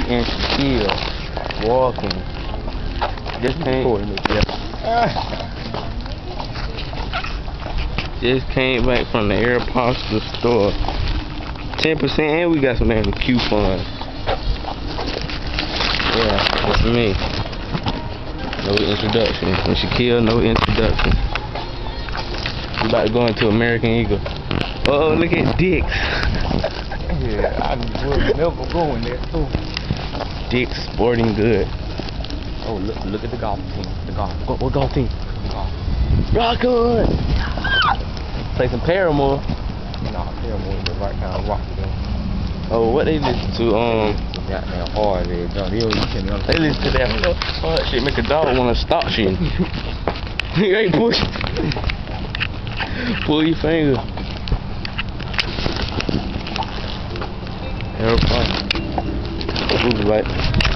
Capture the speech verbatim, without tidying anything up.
inch heel walking. Just came, just came back from the aeropostale store. ten percent and we got some damn coupons. Yeah, that's me. No introduction. When Shaquille, no introduction. We about to go into American Eagle. Oh, look at Dick's. Yeah, I would never go in there too. Dick's Sporting Goods. Oh, look, look at the golf team. The golf. What, what golf team? The golf. Rock on! Play some Paramore. Nah, Paramore is right now rocking them. Oh, what they listen to? Um, goddamn hard there, John. They, they listen to that hard shit. Make a dog wanna stop shit. You ain't push. Pull your finger. Aeropostale. Move like.